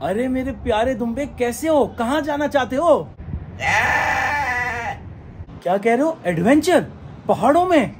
अरे मेरे प्यारे दुम्बे, कैसे हो? कहाँ जाना चाहते हो? क्या कह रहे हो? एडवेंचर पहाड़ों में?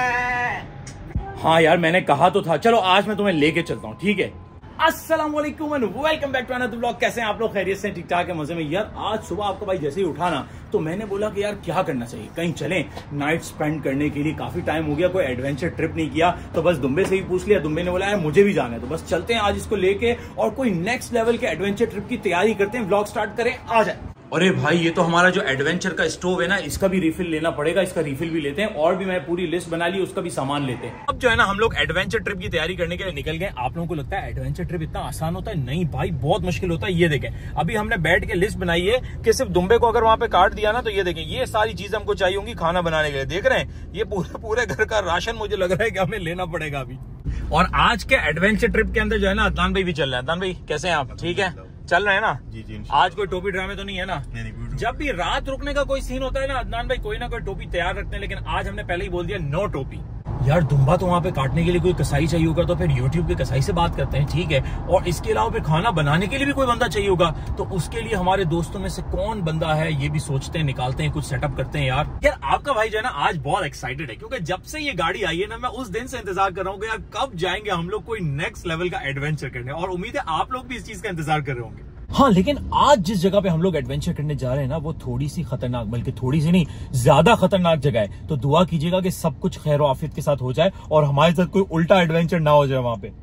हाँ यार, मैंने कहा तो था। चलो आज मैं तुम्हें लेके चलता हूँ, ठीक है? अस्सलाम वालेकुम and welcome back to another vlog. कैसे हैं आप लोग? खैरियत से? ठीक ठाक है, मजे में? यार आज सुबह आपका भाई जैसे ही उठा ना, तो मैंने बोला कि यार क्या करना चाहिए, कहीं चलें नाइट स्पेंड करने के लिए। काफी टाइम हो गया कोई एडवेंचर ट्रिप नहीं किया, तो बस दुम्बे से ही पूछ लिया। दुम्बे ने बोला यार मुझे भी जाना है, तो बस चलते हैं आज इसको लेके और कोई नेक्स्ट लेवल के एडवेंचर ट्रिप की तैयारी करते हैं। व्लॉग स्टार्ट करें, आ जाए। अरे भाई, ये तो हमारा जो एडवेंचर का स्टोव है ना, इसका भी रिफिल लेना पड़ेगा। इसका रिफिल भी लेते हैं और भी मैं पूरी लिस्ट बना ली, उसका भी सामान लेते हैं। अब जो है ना, हम लोग एडवेंचर ट्रिप की तैयारी करने के लिए निकल गए। आप लोगों को लगता है एडवेंचर ट्रिप इतना आसान होता है? नहीं भाई, बहुत मुश्किल होता है। ये देखें, अभी हमने बैठ के लिस्ट बनाई है कि सिर्फ दुम्बे को अगर वहां पे काट दिया ना, तो ये देखें, ये सारी चीजें हमको चाहिए होंगी खाना बनाने के लिए। देख रहे हैं, ये पूरे घर का राशन मुझे लग रहा है कि हमें लेना पड़ेगा अभी। और आज के एडवेंचर ट्रिप के अंदर जो है ना, अदनान भाई भी चल रहे हैं। अदनान भाई कैसे हैं आप? ठीक है, चल रहे हैं ना? जी। आज कोई टोपी ड्रामे तो नहीं है ना? नहीं। जब भी रात रुकने का कोई सीन होता है ना, अदनान भाई कोई ना कोई टोपी तैयार रखते हैं, लेकिन आज हमने पहले ही बोल दिया नो टोपी। यार दुम्बा तो वहां पे काटने के लिए कोई कसाई चाहिए होगा, तो फिर यूट्यूब के कसाई से बात करते हैं, ठीक है? और इसके अलावा फिर खाना बनाने के लिए भी कोई बंदा चाहिए होगा, तो उसके लिए हमारे दोस्तों में से कौन बंदा है, ये भी सोचते हैं, निकालते हैं, कुछ सेटअप करते हैं। यार आपका भाई जो है ना, आज बहुत एक्साइटेड है, क्योंकि जब से ये गाड़ी आई है ना, मैं उस दिन से इंतजार कर रहा हूँ कि यार कब जाएंगे हम लोग कोई नेक्स्ट लेवल का एडवेंचर करने। और उम्मीद है आप लोग भी इस चीज का इंतजार कर रहे होंगे। हाँ, लेकिन आज जिस जगह पे हम लोग एडवेंचर करने जा रहे हैं ना, वो थोड़ी सी खतरनाक, बल्कि थोड़ी सी नहीं, ज्यादा खतरनाक जगह है। तो दुआ कीजिएगा कि सब कुछ खैर आफियत के साथ हो जाए और हमारे साथ कोई उल्टा एडवेंचर ना हो जाए वहां पे।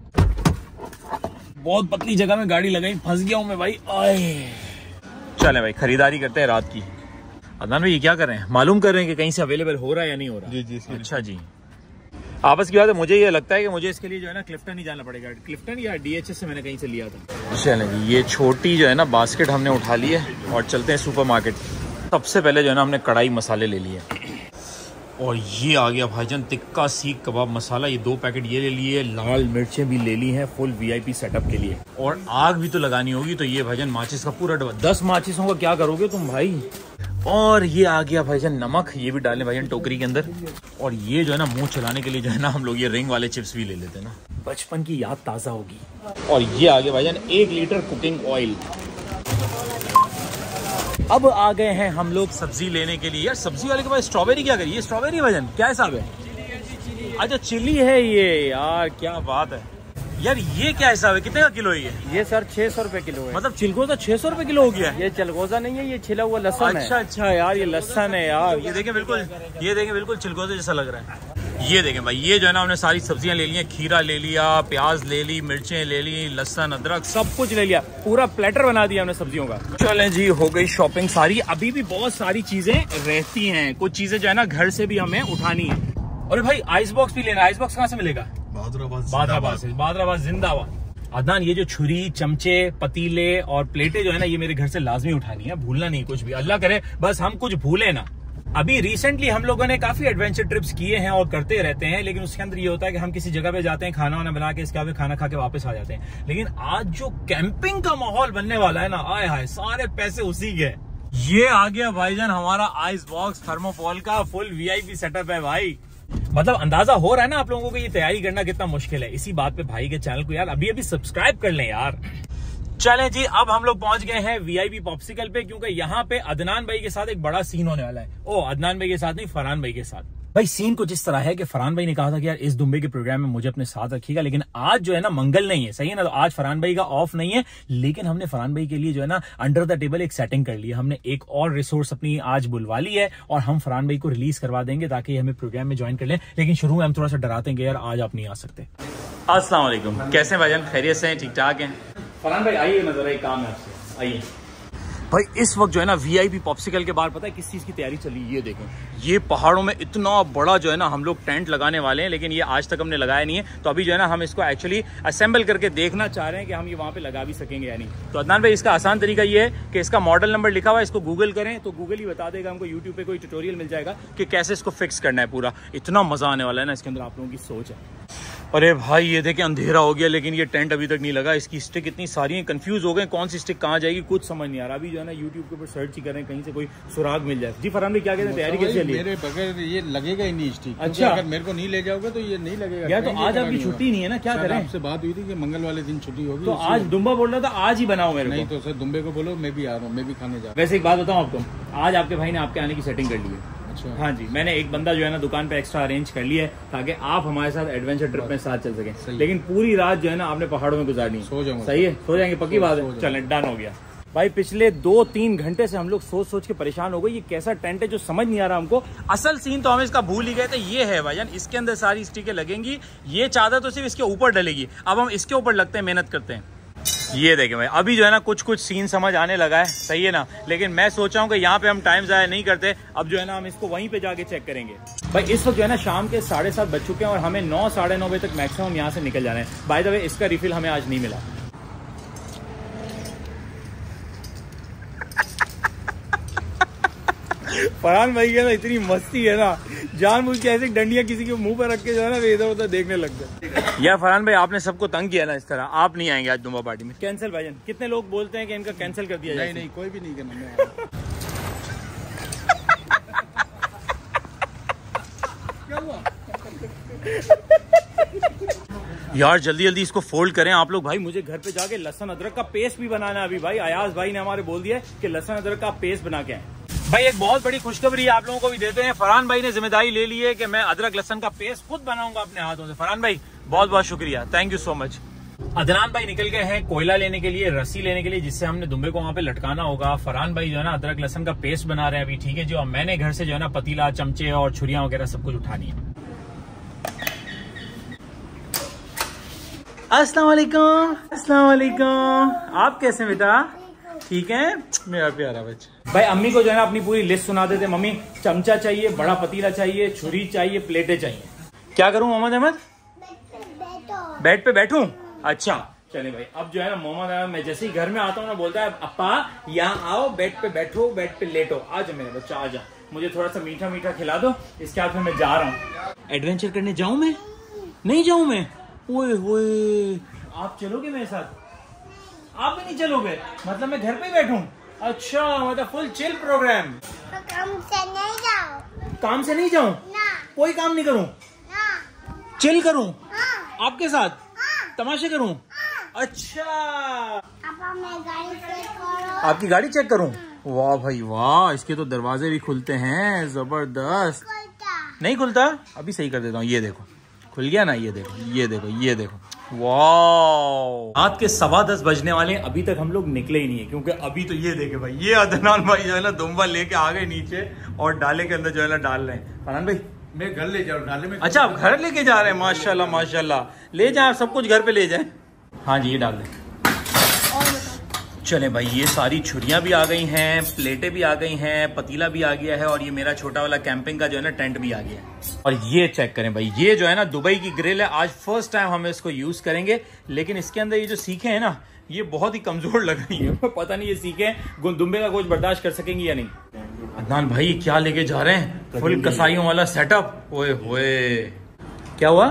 बहुत पतली जगह में गाड़ी लगाई, फंस गया हूं मैं भाई। चले भाई, खरीदारी करते हैं रात की। अदनान भाई क्या कर रहे हैं? मालूम कर रहे हैं कि कहीं से अवेलेबल हो रहा है या नहीं हो रहा? जी। अच्छा जी, आपस की बात है। मुझे ये लगता है कि मुझे इसके लिए जो है ना क्लिफ्टन ही जाना पड़ेगा। क्लिफ्टन या डीएचएस से मैंने कहीं से लिया था। चलें, ये छोटी जो है ना बास्केट हमने उठा ली है और चलते हैं सुपरमार्केट। सबसे पहले जो है ना, हमने कढ़ाई मसाले ले लिए और ये आ गया भाईजान टिक्का सीख कबाब मसाला। ये 2 पैकेट ये ले लिए, लाल मिर्चें भी ले ली हैं फुल वीआईपी सेटअप के लिए। और आग भी तो लगानी होगी, तो ये भाईजान माचिस का पूरा डब्बा। 10 माचिसों का क्या करोगे तुम भाई? और ये आ गया भाईजान नमक, ये भी डालें भाईजान टोकरी के अंदर। और ये जो है ना, मुंह चलाने के लिए जो है ना, हम लोग ये रिंग वाले चिप्स भी ले लेते हैं ना, बचपन की याद ताजा होगी। और ये आ गया भाईजान 1 लीटर कुकिंग ऑयल। अब आ गए हैं हम लोग सब्जी लेने के लिए। यार सब्जी वाले के पास स्ट्रॉबेरी क्या करिए? स्ट्रॉबेरी भाईजान क्या हिसाब है? अच्छा चिली है ये, यार क्या बात है। यार ये क्या हिसाब है, कितने का किलो है ये? सर 600 रुपए किलो है। मतलब चिलगोजा 600 रुपए किलो हो गया? ये चिलगोजा नहीं है, ये छिला हुआ लहसुन है। अच्छा यार, ये लहसुन है यार। ये देखें बिल्कुल चिलगोजा जैसा लग रहा है। ये देखें भाई, ये जो है ना, हमने सारी सब्जियां ले ली हैं। खीरा ले लिया, प्याज ले ली, मिर्चें ले ली, लहसुन अदरक सब कुछ ले लिया। पूरा प्लेटर बना दिया हमने सब्जियों का। चलें जी, हो गई शॉपिंग सारी। अभी भी बहुत सारी चीजें रहती हैं, कुछ चीजें जो है ना घर से भी हमें उठानी है। अरे भाई आइस बॉक्स भी लेना। आइस बॉक्स कहाँ से मिलेगा? बादराबाद जिंदाबाद। अदनान, ये जो छुरी, चमचे, पतीले और प्लेटें जो है ना, ये मेरे घर से लाजमी उठानी है, भूलना नहीं कुछ भी। अल्लाह करे बस हम कुछ भूले ना। अभी रिसेंटली हम लोगों ने काफी एडवेंचर ट्रिप्स किए हैं और करते रहते हैं, लेकिन उसके अंदर ये होता है कि हम किसी जगह पे जाते हैं, खाना वाना बना के, इसके बाद खाना खा के वापस आ जाते हैं। लेकिन आज जो कैंपिंग का माहौल बनने वाला है ना, आए हाय, सारे पैसे उसी के। ये आ गया भाईजान हमारा आइस बॉक्स थर्मोफॉल का, फुल वीआईपी सेटअप है भाई। मतलब अंदाजा हो रहा है ना आप लोगों को ये तैयारी करना कितना मुश्किल है। इसी बात पे भाई के चैनल को यार अभी सब्सक्राइब कर लें यार। चलें जी, अब हम लोग पहुंच गए हैं वीआईपी पॉप्सिकल पे, क्योंकि यहाँ पे अदनान भाई के साथ एक बड़ा सीन होने वाला है। अदनान भाई के साथ नहीं, फरहान भाई के साथ। भाई सीन कुछ इस तरह है कि फरहान भाई ने कहा था कि यार इस दुम्बे के प्रोग्राम में मुझे अपने साथ रखिएगा, लेकिन आज जो है ना मंगल नहीं है, सही है ना? तो आज फरहान भाई का ऑफ नहीं है, लेकिन हमने फरहान भाई के लिए जो है ना अंडर द टेबल एक सेटिंग कर ली है। हमने एक और रिसोर्स अपनी आज बुलवा ली है और हम फरहान भाई को रिलीज करवा देंगे ताकि हमें प्रोग्राम में ज्वाइन कर लें। लेकिन शुरू में हम थोड़ा सा डराते हैं कि यार आज आप नहीं आ सकते। अस्सलाम वालेकुम, कैसे भाईजान? खैरियत से हैं? ठीक ठाक हैं? फरहान भाई आइए, मैं जरा एक काम है आपसे, आइए। भाई इस वक्त जो है ना वीआईपी पॉप्सिकल के बाहर पता है किस चीज की तैयारी चली? ये देखें, ये पहाड़ों में इतना बड़ा जो है ना हम लोग टेंट लगाने वाले हैं, लेकिन ये आज तक हमने लगाया नहीं है। तो अभी जो है ना हम इसको एक्चुअली असेंबल करके देखना चाह रहे हैं कि हम ये वहाँ पे लगा भी सकेंगे या नहीं। तो अदनान भाई, इसका आसान तरीका ये है कि इसका मॉडल नंबर लिखा हुआ है, इसको गूगल करें तो गूगल ही बता देगा हमको। यूट्यूब पे कोई ट्यूटोरियल मिल जाएगा कि कैसे इसको फिक्स करना है। पूरा इतना मजा आने वाला है ना इसके अंदर, आप लोगों की सोच है। अरे भाई ये देखे अंधेरा हो गया, लेकिन ये टेंट अभी तक नहीं लगा। इसकी स्टिक इतनी सारी हैं, कंफ्यूज हो गए कौन सी स्टिक कहाँ जाएगी, कुछ समझ नहीं आ रहा। अभी जो है ना यूट्यूब के ऊपर सर्च ही करें, कहीं से कोई सुराग मिल जाए। जी फरहान भाई क्या कहते हैं, तैयारी कैसे चली? मेरे बगैर ये लगेगा ही नहीं स्टिक। अच्छा, अगर मेरे को नहीं ले जाओगे तो ये नहीं लगेगा यार। तो आज आपकी छुट्टी नहीं है ना, क्या करें? आपसे बात हुई थी कि मंगल वाले दिन छुट्टी होगी, तो आज दुम्बा बोल रहा था आज ही बनाओ मेरे। नहीं तो सर दुम्बे को बोलो मैं भी आ रहा हूँ, मैं भी खाने जा रहा हूँ। वैसे एक बात बताऊँ आपको, आज आपके भाई ने आपके आने की सेटिंग कर ली है। अच्छा। हाँ जी, मैंने एक बंदा जो है ना दुकान पे एक्स्ट्रा अरेंज कर लिया है ताकि आप हमारे साथ एडवेंचर ट्रिप में साथ चल सकें। लेकिन पूरी रात जो है ना आपने पहाड़ों में गुजारनी है। सो जाऊंगा। सही है, सो जाएंगे, पक्की बात है। चलें, डन हो गया भाई। पिछले 2-3 घंटे से हम लोग सोच के परेशान हो गए, ये कैसा टेंट है जो समझ नहीं आ रहा हमको। असल सीन तो हम इसका भूल ही गए थे। ये है भाईजान, इसके अंदर सारी स्टिकें लगेंगी, ये चादर तो सिर्फ इसके ऊपर डलेगी। अब हम इसके ऊपर लगते हैं, मेहनत करते हैं। ये देखें भाई, अभी जो है ना कुछ सीन समझ आने लगा है, सही है ना। लेकिन मैं सोचा हूँ कि यहाँ पे हम टाइम ज़ाया नहीं करते। अब जो है ना हम इसको वहीं पे जाके चेक करेंगे। भाई इस वक्त जो है ना शाम के 7:30 बज चुके हैं और हमें 9-9:30 बजे तक मैक्सिमम यहाँ से निकल जाना है। बाय द वे इसका रिफिल हमें आज नहीं मिला। फरहान भाई के ना इतनी मस्ती है ना, जानबूझ के ऐसे डंडियां किसी के मुंह पर रख के जो है ना इधर उधर देखने लग गए। यार फरहान भाई आपने सबको तंग किया ना इस तरह, आप नहीं आएंगे आज दुम्बा पार्टी में। कैंसिल भाईजान। कितने लोग बोलते हैं कि इनका कैंसिल कर दिया जाए? नहीं कोई भी नहीं करना। यार जल्दी जल्दी इसको फोल्ड करें आप लोग। भाई मुझे घर पे जाके लहसुन अदरक का पेस्ट भी बनाना है अभी। भाई अयाज भाई ने हमारे बोल दिया कि लहसुन अदरक का पेस्ट बना के आए। भाई एक बहुत बड़ी खुशखबरी आप लोगों को भी देते हैं। फरहान भाई ने जिम्मेदारी ले ली है कि मैं अदरक लहसुन का पेस्ट खुद बनाऊंगा अपने हाथों से। फरहान भाई बहुत बहुत शुक्रिया, thank you so much. Adnan भाई निकल गए हैं कोयला लेने के लिए, रस्सी लेने के लिए, जिससे हमने दुम्बे को वहां पे लटकाना होगा। फरहान भाई जो है ना अदरक लहसुन का पेस्ट बना रहे हैं अभी, ठीक है। जो मैंने घर से जो है ना पतीला, चमचे और छुरियां वगैरह सब कुछ उठानी है। अस्सलाम वालेकुम। अस्सलाम वालेकुम। आप कैसे बेटा? ठीक है मेरा प्यारा बच्चा। भाई अम्मी को जो है ना अपनी पूरी लिस्ट सुना देते। मम्मी चमचा चाहिए, बड़ा पतीला चाहिए, छुरी चाहिए, प्लेटें चाहिए। क्या करूं मोहम्मद अहमद? बेड पे बैठूं? अच्छा चले भाई। अब जो है ना मोहम्मद अहमद मैं जैसे ही घर में आता हूँ ना बोलता है अप्पा यहाँ आओ, बेड पे बैठो, बेड पे लेटो। आ जा मेरा बच्चा आ जा, मुझे थोड़ा सा मीठा मीठा खिला दो। इसके बाद में मैं जा रहा हूँ एडवेंचर करने। जाऊं मैं? नहीं जाऊं मैं? ओए होए, आप चलोगे मेरे साथ? आप भी नहीं चलोगे? मतलब मैं घर पे ही बैठूं? अच्छा मतलब फुल चिल प्रोग्राम। तो काम से नहीं जाऊं? काम से नहीं जाऊं? ना। कोई काम नहीं करूं? ना। चिल करूं? हाँ। आपके साथ? हाँ। तमाशे करूं? हाँ। अच्छा मैं गाड़ी चेक करो। आपकी गाड़ी चेक करूं? हाँ। वाह भाई वाह, इसके तो दरवाजे भी खुलते हैं, जबरदस्त। नहीं खुलता? अभी सही कर देता हूँ। ये देखो खुल गया ना, ये देखो ये देखो ये देखो। वाह, रात के 10:15 बजने वाले, अभी तक हम लोग निकले ही नहीं है। क्योंकि अभी तो ये देखे भाई, ये अदनान भाई जो है ना दुम्बा लेके आ गए नीचे और डाले के अंदर जो है ना डाल रहे हैं। फरहान भाई मैं घर ले जाऊँ डाले में? अच्छा आप घर लेके जा रहे हैं, माशाल्लाह माशाल्लाह। ले जाए सब कुछ घर पे ले जाए। हाँ जी ये डाल दें। चले भाई, ये सारी छुरियां भी आ गई हैं, प्लेटें भी आ गई हैं, पतीला भी आ गया है और ये मेरा छोटा वाला कैंपिंग का जो है ना टेंट भी आ गया है। और ये चेक करें भाई, ये जो है ना दुबई की ग्रिल है। आज फर्स्ट टाइम हम इसको यूज करेंगे, लेकिन इसके अंदर ये जो सीखें हैं ना ये बहुत ही कमजोर लग रही है। पता नहीं ये सीखें दुम्बे का कुछ बर्दाश्त कर सकेंगी या नहीं। अदनान भाई क्या लेके जा रहे हैं? फुल कसाईयों वाला सेटअप। ओए होए, क्या हुआ?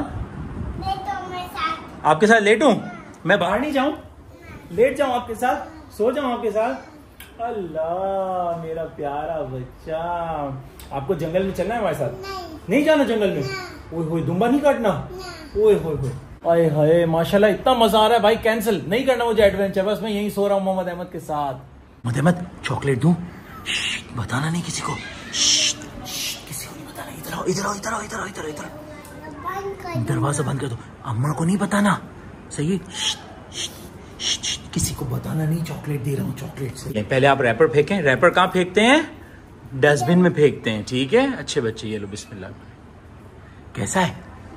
आपके साथ लेटूं? मैं बाहर नहीं जाऊं? लेट जाऊं आपके साथ? सो जाऊं आपके साथ? अल्लाह मेरा प्यारा बच्चा। आपको जंगल में चलना है हमारे साथ? नहीं जाना जंगल में? ओए होए, दुम्बा नहीं काटना? ओए होए होए, आए हाय माशाल्लाह इतना मजा आ रहा है भाई। कैंसिल नहीं करना मुझे एडवेंचर, बस मैं यहीं सो रहा हूँ मोहम्मद अहमद के साथ। मोहम्मद अहमद चॉकलेट दूं? बताना नहीं किसी को, किसी को नहीं बताना। इधर आओ इधर आओ इधर आओ इधर आओ इधर इधर। दरवाजा बंद कर दो, अम्मा को नहीं बताना, सही है? किसी को बताना नहीं, चॉकलेट दे रहा हूँ, चॉकलेट से। पहले आप रैपर फेंकें। रैपर कहाँ फेंकते हैं? डस्टबिन में फेंकते हैं, ठीक है? अच्छे बच्चे, ये लो बिस्मिल्लाह। कैसा है?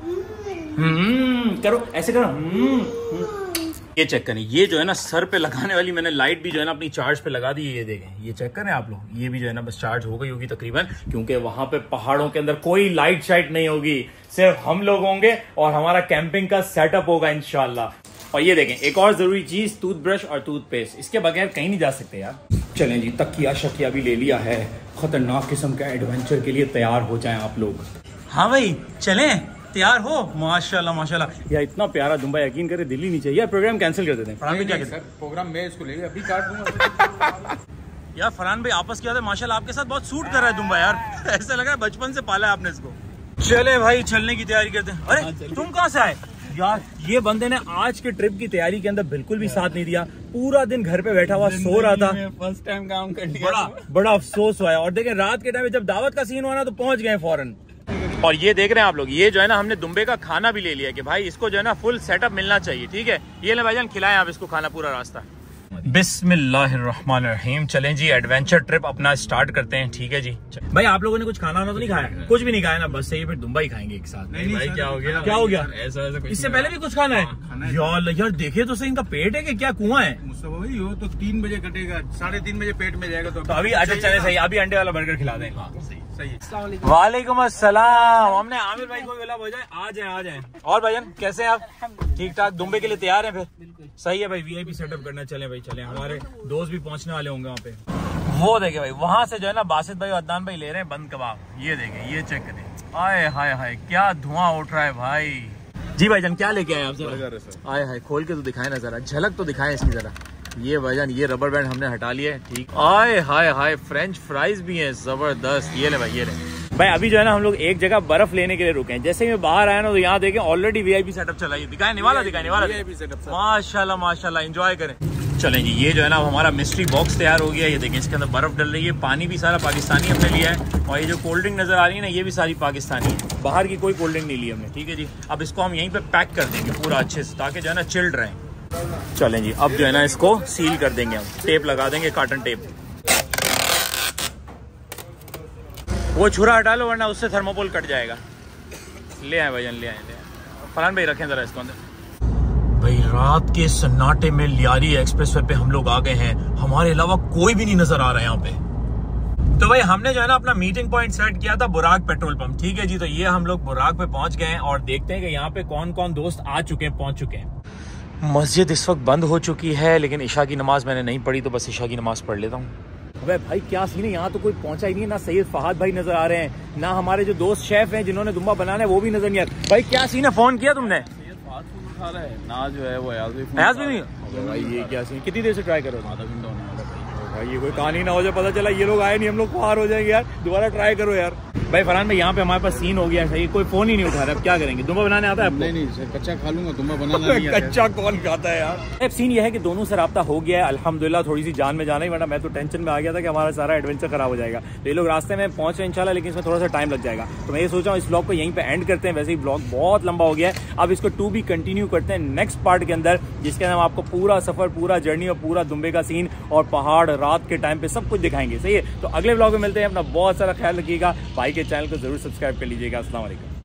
करो ऐसे करो। ये चेक करें, ये जो है ना सर पे लगाने वाली मैंने लाइट भी जो है ना अपनी चार्ज पे लगा दी है। ये देखें, ये चेक करें आप लोग, ये भी जो है ना बस चार्ज हो गई होगी तकरीबन, क्योंकि वहां पे पहाड़ों के अंदर कोई लाइट शाइट नहीं होगी, सिर्फ हम लोग होंगे और हमारा कैंपिंग का सेटअप होगा इंशाल्लाह। और ये देखें एक और जरूरी चीज, टूथब्रश और टूथपेस्ट, इसके बगैर कहीं नहीं जा सकते यार। चलें जी, तकिया शकिया भी ले लिया है, खतरनाक किस्म का एडवेंचर के लिए तैयार हो जाएं आप लोग। हाँ भाई चलें, तैयार हो? माशाल्लाह माशाल्लाह यार, इतना प्यारा दुम्बा, यकीन करे दिल ही नहीं चाहिए यार। प्रोग्राम कैंसिल कर देते हैं। फरहान भाई क्या कहते हैं? प्रोग्राम मैं इसको ले अभी काट दूंगा। यार फरहान भाई आपस की बात है, माशाल्लाह आपके साथ बहुत सूट कर रहा है दुम्बा यार। ऐसा लग रहा है बचपन से पाला है आपने इसको। चले भाई चलने की तैयारी करते हैं। अरे तुम कहाँ से आए यार? ये बंदे ने आज के ट्रिप की तैयारी के अंदर बिल्कुल भी साथ नहीं दिया। पूरा दिन घर पे बैठा हुआ सो रहा था। फर्स्ट टाइम काम कर लिया। बड़ा अफसोस हुआ है। और देखें रात के टाइम जब दावत का सीन हुआ ना तो पहुंच गए फौरन। और ये देख रहे हैं आप लोग, ये जो है ना हमने दुम्बे का खाना भी ले लिया कि भाई इसको जो है ना फुल सेटअप मिलना चाहिए। ठीक है, ये ले भाईजान खिलाएं आप इसको खाना पूरा रास्ता। बिस्मिल्लाहिर्रहमानिर्रहीम। चलें जी एडवेंचर ट्रिप अपना स्टार्ट करते हैं। ठीक है जी भाई, आप लोगों ने कुछ खाना वाना तो नहीं खाया? कुछ भी नहीं खाया ना? बस सही, फिर दुम्बा ही खाएंगे एक साथ। नहीं भाई क्या हो गया? क्या हो गया? ऐसा इससे पहले भी कुछ खाना है यार देखे तो सही, इनका पेट है कि क्या कुआं है? मुस्तफा भाई हो तो 3 बजे कटेगा, 3:30 बजे पेट में जाएगा। तो अभी अच्छा चले सही, अभी अंडे वाला बर्गर खिला दें। सही। वालेकुम अस्सलाम। हमने आमिर भाई को बोला आ जाए। और भाईजान कैसे हैं आप? ठीक ठाक? दुम्बे के लिए तैयार हैं? फिर सही है भाई, वीआईपी सेटअप करना। चले भाई चले, हमारे दोस्त भी पहुंचने वाले होंगे वहाँ पे। वो देखे भाई वहां से जो है ना बासित भाई और अदनान भाई ले रहे हैं बंद कबाब। ये देखे, ये चेक करें। आए हाय हाय क्या धुआं उठ रहा है भाई। जी भाईजान क्या लेके आए आप? जरा आए हाय खोल के तो दिखाए ना, जरा झलक तो दिखाएं इसकी जरा। ये भाईजान ये रबर बैंड हमने हटा लिया है। ठीक, आए हाय हाय फ्रेंच फ्राइज भी हैं जबरदस्त। ये ले भाई, ये ले भाई। अभी जो है ना हम लोग एक जगह बर्फ लेने के लिए रुके हैं। जैसे ही मैं बाहर आया ना तो यहाँ देखें ऑलरेडी वीआईपी सेटअप चला है। दिखाने वाला माशाल्लाह माशाल्लाह, एंजॉय करें। चलें जी, ये जो है ना हमारा मिस्ट्री बॉक्स तैयार हो गया। ये देखें इसके अंदर बर्फ डल रही है, पानी भी सारा पाकिस्तानी हमने लिया है। और ये जो कोल्ड ड्रिंक नजर आ रही है ना, ये भी सारी पाकिस्तानी है, बाहर की कोई कोल्ड ड्रिंक नहीं ली हमने। ठीक है जी, अब इसको हम यहीं पे पैक कर देंगे पूरा अच्छे से, ताकि जो है ना चिल्ड रहे। चलें जी, अब जो है ना इसको सील कर देंगे हम, टेप लगा देंगे, कॉटन टेप। वो छुरा हटा लो वरना उससे थर्मोकोल कट जाएगा। ले आए भाईजान, ले आए। फरहान भाई रखें जरा इसको अंदर। भाई रात के सन्नाटे में लियारी एक्सप्रेसवे पे हम लोग आ गए हैं। हमारे अलावा कोई भी नहीं नजर आ रहा है यहाँ पे। तो भाई हमने जो है ना अपना मीटिंग पॉइंट सेट किया था बुराक पेट्रोल पंप। ठीक है जी, तो ये हम लोग बुराक पे पहुंच गए हैं और देखते हैं कि यहाँ पे कौन कौन दोस्त आ चुके हैं, पहुंच चुके हैं। मस्जिद इस वक्त बंद हो चुकी है, लेकिन इशा की नमाज मैंने नहीं पढ़ी तो बस इशा की नमाज पढ़ लेता हूँ। अबे भाई क्या सीन है, यहाँ तो कोई पहुंचा ही नहीं है। ना सैयद फहाद भाई नजर आ रहे हैं, ना हमारे जो दोस्त शेफ हैं जिन्होंने दुम्बा बनाना है वो भी नजर नहीं आ रहे। भाई क्या सीन है, फोन किया तुमने? उठा रहा है ना जो है वो अयाज भी नहीं। भाई ये क्या सीन, कितनी देर से ट्राई करो? आधा घंटा होने वाला भाई। ये कोई कहानी ना हो जाए, पता चला ये लोग आए नहीं, हम लोग बाहर हो जाएंगे यार। दोबारा ट्राई करो यार। भाई फरहान भाई यहाँ पे हमारे पास सीन हो गया सही, कोई फोन ही नहीं उठा रहा। अब क्या करेंगे? दुम्बा बनाने आता है आपको? नहीं कच्चा खा लूंगा, दुम्बा बनाना नहीं आता। कच्चा कौन खाता है यार। अब सीन ये है कि दोनों से राब्ता हो गया है अल्हम्दुलिल्लाह। थोड़ी सी जान में जाना ही, वरना मैं तो टेंशन में आ गया था कि हमारा सारा एडवेंचर खराब हो जाएगा। तो ये लोग रास्ते में पहुंच रहे हैं इंशाल्लाह, लेकिन इसमें थोड़ा सा टाइम लग जाएगा। तो मैं ये सोच रहा हूँ इस ब्लॉग को यहीं पे एंड करते हैं। वैसे ही ब्लॉग बहुत लंबा हो गया है, अब इसको टू बी कंटिन्यू करते हैं नेक्स्ट पार्ट के अंदर, जिसके अंदर हम आपको पूरा सफर, पूरा जर्नी और पूरा दुम्बे का सीन और पहाड़ रात के टाइम पे सब कुछ दिखाएंगे। सही है, तो अगले ब्लॉग में मिलते हैं। अपना बहुत सारा ख्याल रखिएगा। भाई के चैनल को जरूर सब्सक्राइब कर लीजिएगा। अस्सलाम वालेकुम।